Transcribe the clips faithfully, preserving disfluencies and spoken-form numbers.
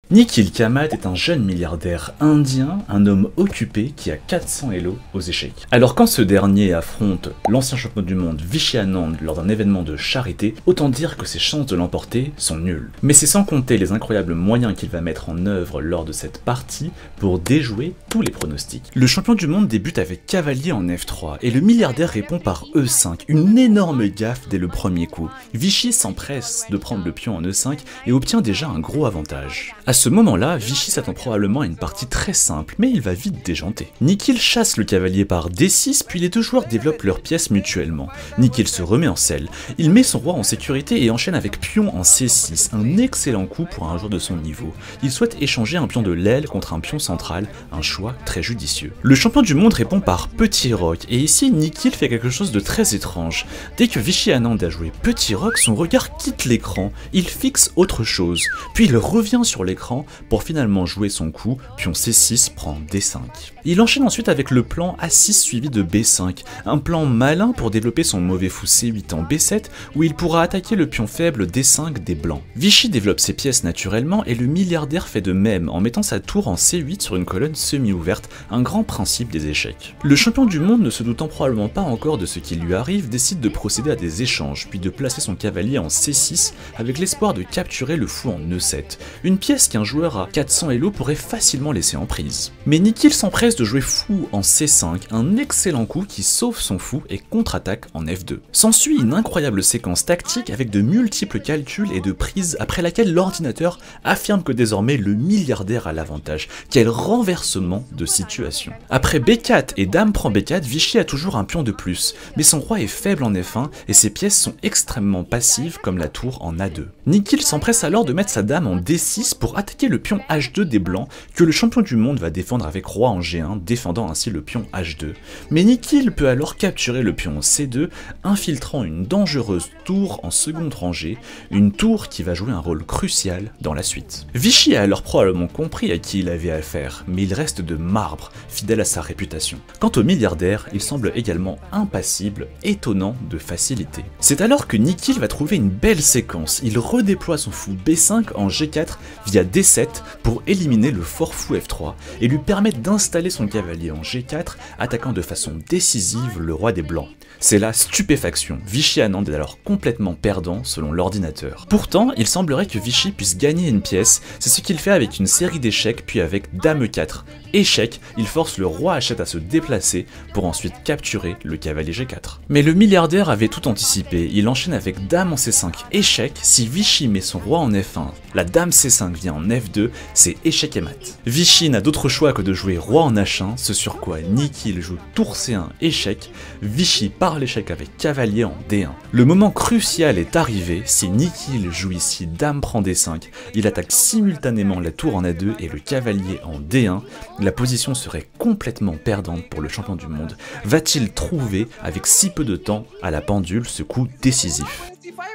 Nikhil Kamath est un jeune milliardaire indien, un homme occupé qui a quatre cents élos aux échecs. Alors quand ce dernier affronte l'ancien champion du monde Vishy Anand lors d'un événement de charité, autant dire que ses chances de l'emporter sont nulles. Mais c'est sans compter les incroyables moyens qu'il va mettre en œuvre lors de cette partie pour déjouer tous les pronostics. Le champion du monde débute avec cavalier en F trois et le milliardaire répond par E cinq, une énorme gaffe dès le premier coup. Vishy s'empresse de prendre le pion en E cinq et obtient déjà un gros avantage. À ce moment-là, Vishy s'attend probablement à une partie très simple, mais il va vite déjanter. Nikhil chasse le cavalier par D six, puis les deux joueurs développent leurs pièces mutuellement. Nikhil se remet en selle, il met son roi en sécurité et enchaîne avec pion en C six, un excellent coup pour un joueur de son niveau. Il souhaite échanger un pion de l'aile contre un pion central, un choix très judicieux. Le champion du monde répond par petit roc, et ici Nikhil fait quelque chose de très étrange. Dès que Vishy Anand a joué petit roc, son regard quitte l'écran, il fixe autre chose, puis il revient sur l'écran pour finalement jouer son coup, pion C six prend D cinq. Il enchaîne ensuite avec le plan A six suivi de B cinq, un plan malin pour développer son mauvais fou C huit en B sept où il pourra attaquer le pion faible D cinq des blancs. Vishy développe ses pièces naturellement et le milliardaire fait de même en mettant sa tour en C huit sur une colonne semi-ouverte, un grand principe des échecs. Le champion du monde, ne se doutant probablement pas encore de ce qui lui arrive, décide de procéder à des échanges, puis de placer son cavalier en C six avec l'espoir de capturer le fou en E sept, une pièce qu'un joueur à quatre cents élos pourrait facilement laisser en prise. Mais Nikhil s'empresse de jouer fou en C cinq, un excellent coup qui sauve son fou et contre-attaque en F deux. S'ensuit une incroyable séquence tactique avec de multiples calculs et de prises après laquelle l'ordinateur affirme que désormais le milliardaire a l'avantage. Quel renversement de situation. Après B quatre et dame prend B quatre, Vishy a toujours un pion de plus, mais son roi est faible en F un et ses pièces sont extrêmement passives comme la tour en A deux. Nikhil s'empresse alors de mettre sa dame en D six pour attaquer le pion H deux des blancs que le champion du monde va défendre avec roi en G un, défendant ainsi le pion H deux. Mais Nikhil peut alors capturer le pion C deux, infiltrant une dangereuse tour en seconde rangée, une tour qui va jouer un rôle crucial dans la suite. Vishy a alors probablement compris à qui il avait affaire, mais il reste de marbre, fidèle à sa réputation. Quant au milliardaire, il semble également impassible, étonnant de facilité. C'est alors que Nikhil va trouver une belle séquence, il redéploie son fou B cinq en G quatre via D sept pour éliminer le fort fou F trois et lui permettre d'installer son cavalier en G quatre, attaquant de façon décisive le roi des blancs. C'est la stupéfaction, Vishy Anand est alors complètement perdant selon l'ordinateur. Pourtant, il semblerait que Vishy puisse gagner une pièce, c'est ce qu'il fait avec une série d'échecs puis avec dame E quatre. Échec, il force le roi H sept à se déplacer pour ensuite capturer le cavalier G quatre. Mais le milliardaire avait tout anticipé, il enchaîne avec dame en C cinq, échec, si Vishy met son roi en F un, la dame C cinq vient en F deux, c'est échec et mat. Vishy n'a d'autre choix que de jouer roi en H un, ce sur quoi Nikhil joue tour C un, échec, Vishy part l'échec avec cavalier en D un. Le moment crucial est arrivé, si Nikhil joue ici dame prend D cinq, il attaque simultanément la tour en A deux et le cavalier en D un, la position serait complètement perdante pour le champion du monde. Va-t-il trouver, avec si peu de temps, à la pendule, ce coup décisif?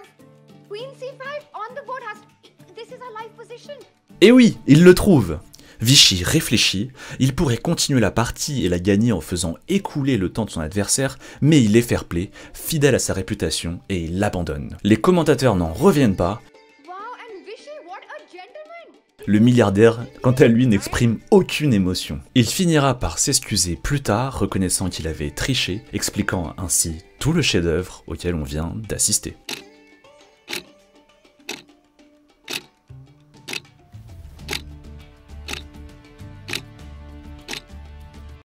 Et oui, il le trouve! Vishy réfléchit, il pourrait continuer la partie et la gagner en faisant écouler le temps de son adversaire, mais il est fair play, fidèle à sa réputation, et il l'abandonne. Les commentateurs n'en reviennent pas. Le milliardaire, quant à lui, n'exprime aucune émotion. Il finira par s'excuser plus tard, reconnaissant qu'il avait triché, expliquant ainsi tout le chef-d'œuvre auquel on vient d'assister.